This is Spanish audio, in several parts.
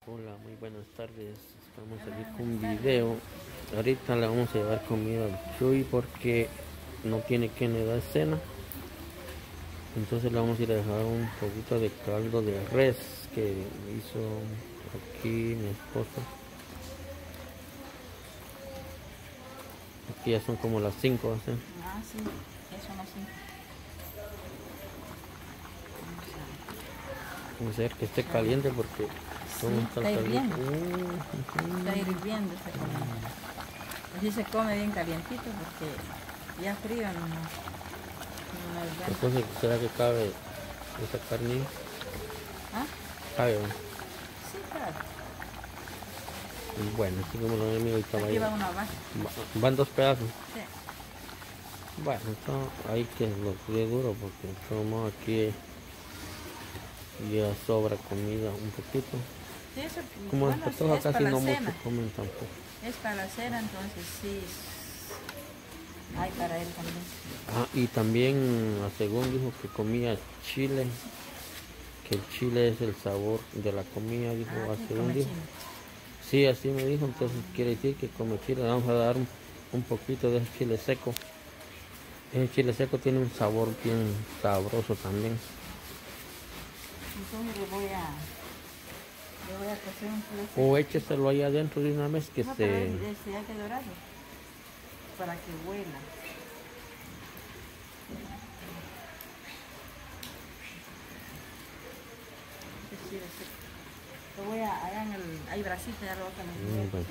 Hola, muy buenas tardes. Estamos aquí con un video. Ahorita le vamos a llevar comida al Chuy porque no tiene quien le da cena. Entonces le vamos a ir a dejar un poquito de caldo de res que hizo aquí mi esposa. Aquí ya son como las 5, ¿sí? Ah, sí, eso no sí. Vamos a ver que esté caliente porque Sí, está está caliente. hirviendo. Está hirviendo esta comida. Así se come bien calientito porque ya frío no es bueno. Entonces, ¿será que cabe esa carne? ¿Ah? Cabe, ¿no? Sí, claro. Bueno, así como lo ven, amigo, y Aquí va una más. van 2 pedazos. Sí. Bueno, esto hay que lo cuide duro porque como aquí ya sobra comida un poquito. Sí, eso, Como bueno, las patojas es casi para la no mucho cena. comen tampoco. Es para la cena, entonces sí. Hay para él también. Ah, y también según dijo que comía chile, que el chile es el sabor de la comida, dijo, Ah, sí, según come dijo. chile. Sí, así me dijo, entonces quiere decir que come chile. Le vamos a dar un poquito de ese chile seco. Ese chile seco tiene un sabor bien sabroso también. Entonces le voy a cocer un poco. O écheselo ahí adentro de una vez que No, pero se... ese hay que dorarlo para que huela. Sí, lo voy a, allá en el, hay brasita, ya lo voy a poner. Bueno.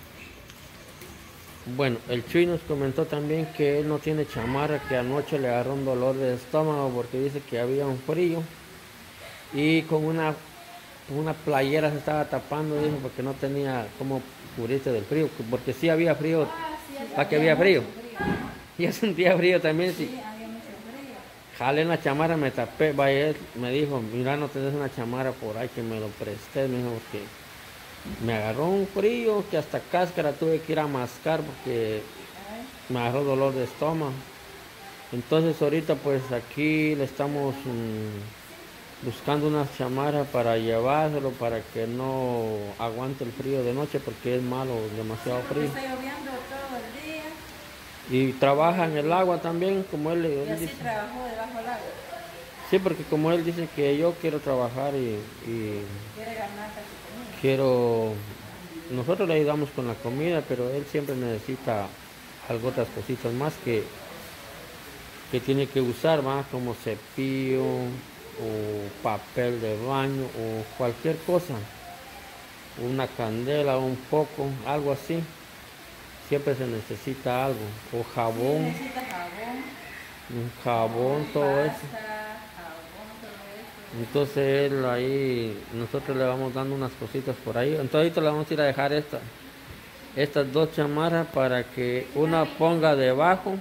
Bueno, el Chuy nos comentó también que él no tiene chamarra, que anoche le agarró un dolor de estómago porque dice que había un frío y con una playera se estaba tapando, dijo, porque no tenía cómo cubrirse del frío, porque sí había frío, para que había frío. Y sentía frío también, sí. Sí, había mucho frío. Jalé en la chamarra, me tapé, vaya, él me dijo, mira, no tenés una chamarra por ahí que me lo presté, me dijo, porque me agarró un frío que hasta cáscara tuve que ir a mascar porque me agarró dolor de estómago. Entonces ahorita pues aquí le estamos buscando unas chamarras para llevárselo para que no aguante el frío de noche porque es malo, demasiado Porque frío. está lloviendo todo el día Y trabaja en el agua también, como él y así dice. trabajó debajo del agua. Sí, porque como él dice que yo quiero trabajar y Quiere ganar casi comida. quiero... Nosotros le ayudamos con la comida, pero él siempre necesita algo, otras cositas más que tiene que usar, más como cepillo o papel de baño o cualquier cosa, una candela, un foco, algo así. Siempre se necesita algo, o Sí, jabón, necesita jabón, un jabón, todo eso. pasta, jabón, todo eso. Entonces él ahí, nosotros le vamos dando unas cositas por ahí. Entonces ahorita le vamos a ir a dejar estas 2 chamarras para que una ponga debajo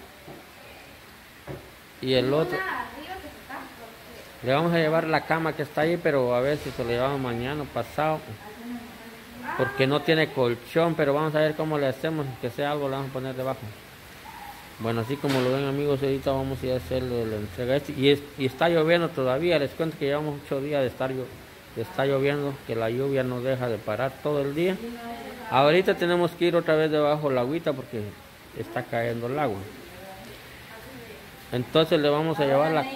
y el otro. Le vamos a llevar la cama que está ahí, pero a ver si se lo llevamos mañana o pasado. Porque no tiene colchón, pero vamos a ver cómo le hacemos, que sea algo le vamos a poner debajo. Bueno, así como lo ven, amigos, ahorita vamos a ir a hacerle la entrega y está lloviendo todavía. Les cuento que llevamos 8 días de estar lloviendo, que la lluvia no deja de parar todo el día. Ahorita tenemos que ir otra vez debajo de la agüita porque está cayendo el agua. Entonces le vamos a llevar la...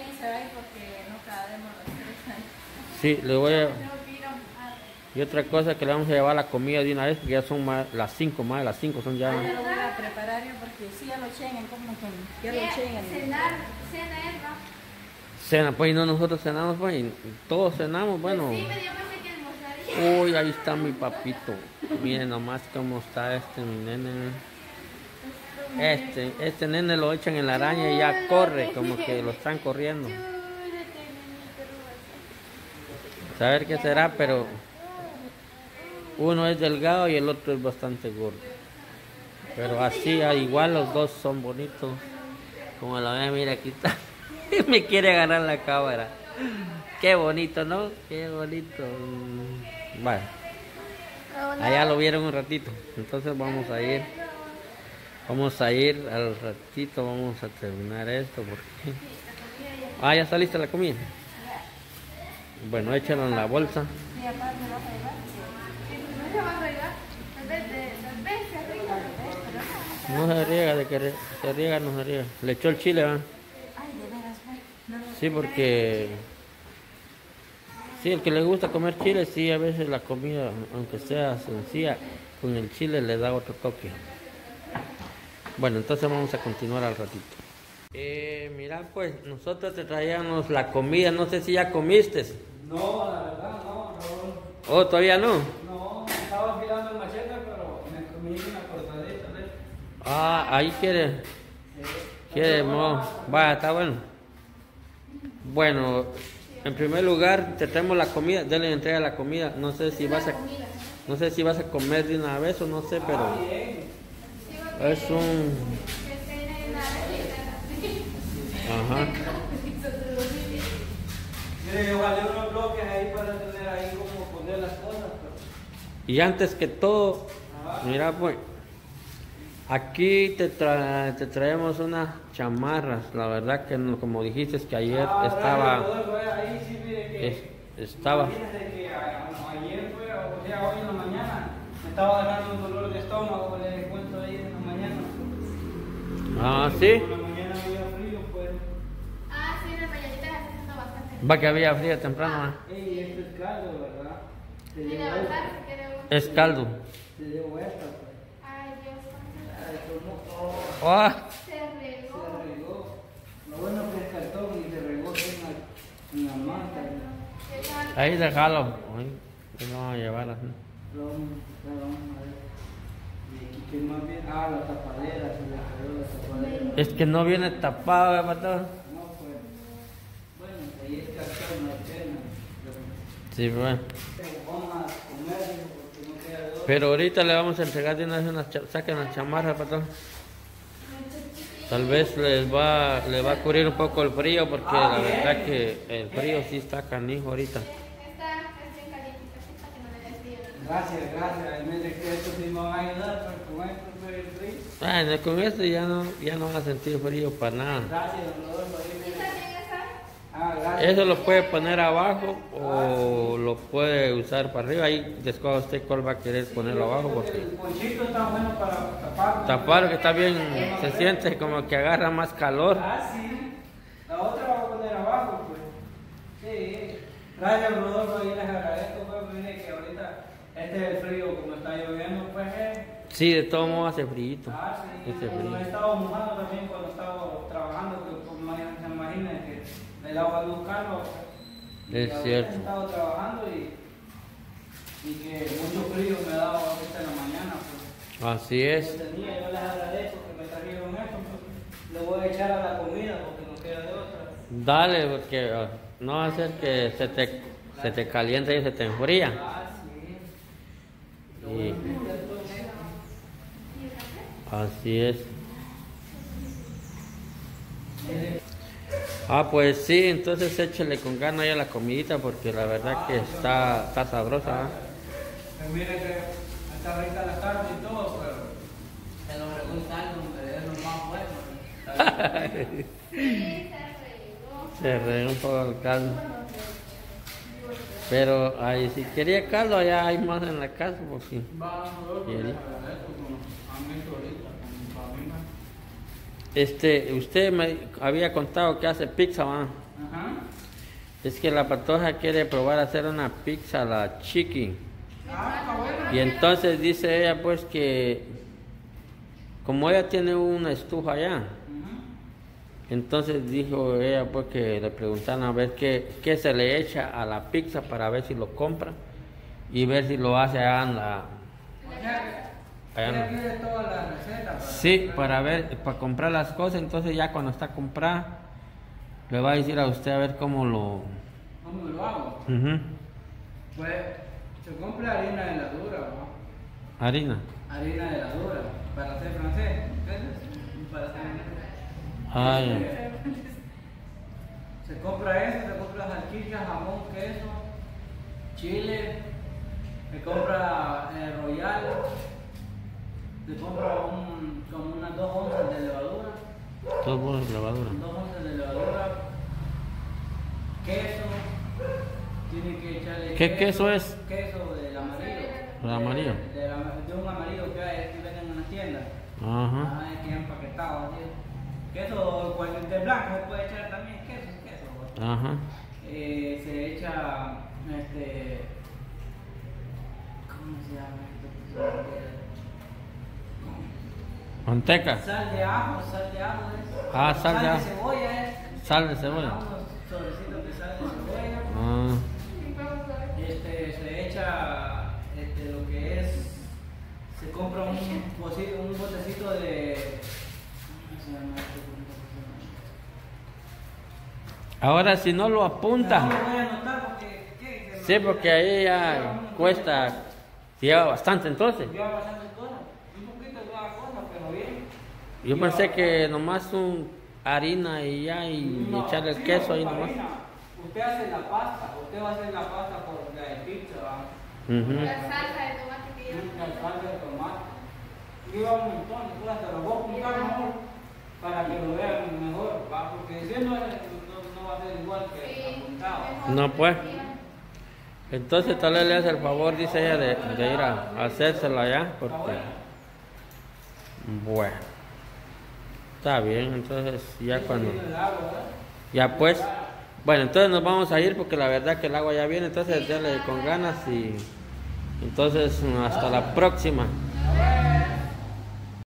Sí, le voy a... Y otra cosa que le vamos a llevar la comida de una vez, porque ya son las 5, más de las 5 son ya. Ya lo voy a preparar yo porque sí ya lo chengan, como que ya lo chengan. Cena, pues no, nosotros cenamos, pues, y todos cenamos, bueno. Uy, ahí está mi papito. Miren nomás cómo está mi nene. Este nene lo echan en la araña y ya corre, como que lo están corriendo. Saber qué será, pero uno es delgado y el otro es bastante gordo. Pero así, igual los dos son bonitos. Como la ve, mira, aquí está. Me quiere agarrar la cámara. Qué bonito, ¿no? Qué bonito. Bueno, allá lo vieron un ratito. Entonces vamos a ir. Vamos a ir al ratito. Vamos a terminar esto. Porque... Ah, ya está lista la comida. Bueno, échala en la bolsa. No se riega, de que se riega, no se riega. Le echó el chile, ¿verdad? Ay, de veras, no lo Sí, porque... Sí, el que le gusta comer chile, sí, a veces la comida, aunque sea sencilla, con el chile le da otro toque. Bueno, entonces vamos a continuar al ratito. Mira, pues, nosotros te traíamos la comida, no sé si ya comiste. No, la verdad, no, Raúl. ¿Oh, todavía no? No, estaba afilando el machete, pero me comí una cortadita de eso. Ah, ahí quiere. Vaya, está bueno. Bueno, en primer lugar, te traemos la comida, denle entrega la comida. No sé si vas a comer de una vez o no sé, pero es un... Ajá. Mire, yo vale unos bloques ahí para tener ahí como poner las cosas. Pero... Y antes que todo, mira pues, aquí te traemos unas chamarras. La verdad que no, como dijiste que ayer estaba... Ahí sí, mire que... estaba... Imagínate que ayer fue, o sea, hoy en la mañana, me estaba agarrando un dolor de estómago, le cuento ahí en la mañana. Ah, ¿sí? En la mañana había frío, pues. Ah, sí, en la mañanita está haciendo bastante. Va que había frío temprano, ¿eh? Ey, esto es caldo, ¿verdad? Te ¿Y dio levantar? vuelta. ¿Qué le gusta? Es caldo. Te dio vuelta, pues. Ay, Dios santo. Ay, como... Oh, Ah, Se se regó. regó. Lo bueno que es cartón y se regó en la manta. ¿Qué tal? ahí déjalo. Ay, que no vamos a llevar así. Vamos a ver. ¿Y qué más bien? Ah, la tapadera, se le cayó la tapadera. Es que no viene tapado, ¿eh, patrón? No, pues. Bueno, ahí es cartón, no hay pena. Sí, bueno. Pero vamos a comer porque no queda de otra. Pero ahorita le vamos a entregar de una vez saquen las chamarras, patrón. Tal vez les va a cubrir un poco el frío porque la verdad que el frío sí está canijo ahorita. Está recién calientita, así para que no le des frío. Gracias. Me dice que esto sí me va a ayudar, pero con esto fue el frío. Bueno, con esto ya no van a sentir frío para nada. Gracias, Rodolfo. Ahí ¿Y me- también esa? Ah, gracias. Eso lo puede poner abajo o lo puede usar para arriba. Ahí descuida usted cuál va a querer ponerlo abajo porque El ponchito está bueno para tapar. tapar que está bien, se siente como que agarra más calor. Ah, sí. La otra va a poner abajo, pues. Sí. Gracias, Rodolfo. Ahí les agradezco, pues. Mire que ahorita este es el frío, como está lloviendo, pues. Sí, de todo modo hace frío. Ah, sí. Hace Como frío. he estado mojado también cuando estaba trabajando, que como se imagina que el agua no calma. pues. Es Y ahorita cierto. he estado trabajando y que mucho frío me ha dado ahorita en la mañana, pues. Así es. Yo les agradezco que me trajeron esto, pues. Le voy a echar a la comida porque no queda de otra. Dale, porque no va a ser que se te caliente y se te enfría. Ah, sí. Y así es. Ah, pues sí, entonces échale con ganas ya la comidita porque la verdad que está sabrosa. ¿Eh? Pues mire que está rica la carne y todo, pero se lo pregunta algo, pero es lo más bueno. Sí, se regó. Se regó un poco el caldo. Pero ahí, si quería caldo, allá hay más en la casa porque quería. Usted me había contado que hace pizza, ¿va? Ajá. Es que la patoja quiere probar hacer una pizza a la chiqui. Ah, está bueno. Y entonces dice ella pues que como ella tiene una estufa allá, entonces dijo ella pues que le preguntaron a ver qué se le echa a la pizza para ver si lo compra y ver si lo hace allá en la... O sea, allá en- ella quiere toda la receta. Sí, para ver, para comprar las cosas, entonces ya cuando está comprada, le va a decir a usted a ver cómo lo... ¿Cómo lo hago? Ujú. Pues se compra harina de la dura, ¿no? Harina. Harina de la dura, para hacer francés. ¿Entiendes? Para hacer Ah, ya. Se compra eso, se compra salchicha, jamón, queso, chile, se compra royal, se compra como unas 2 onzas de levadura, Todo por levadura. 2 onzas de levadura, queso, tiene que echarle... ¿Qué queso es? Queso del amarillo. ¿El amarillo? De un amarillo que hay, que venden en las tiendas. Ajá. Ajá, que ya empaquetado, así. Queso, pues, de blanco se puede echar también queso. ¿No? Ajá. Se echa, ¿cómo se llama esto? Manteca. Sal de ajo es. Ah, sal de ajo. Sal de cebolla es. Sal de cebolla. Ajá, unos sobrecitos de sal de cebolla. Ah. Se echa lo que es, se compra un botecito de, ¿cómo se llama esto? Ahora si no lo No apunta. lo voy a anotar porque, ¿qué? Sí, porque ahí ya cuesta, lleva bastante entonces. Lleva bastante cosas, un poquito de cada cosa, pero bien. Yo pensé que nomás un harina y ya, y No, echarle el sí, queso ahí no, nomás. harina. Usted hace la pasta, usted va a hacer la pasta por la de pizza, ¿va? Ujú. La salsa de tomate que yo La salsa de tomate. Lleva un montón de cosas, te lo voy a apuntar mejor para que lo vean mejor, ¿va? Porque diciendo no va a ser igual que apuntado. No, pues. Entonces tal vez le hace el favor, dice ella, de ir a hacérsela allá, porque... Bueno. Está bien, entonces ya cuando... Ya pues... Bueno, entonces nos vamos a ir porque la verdad que el agua ya viene, entonces dale con ganas y... Entonces hasta la próxima.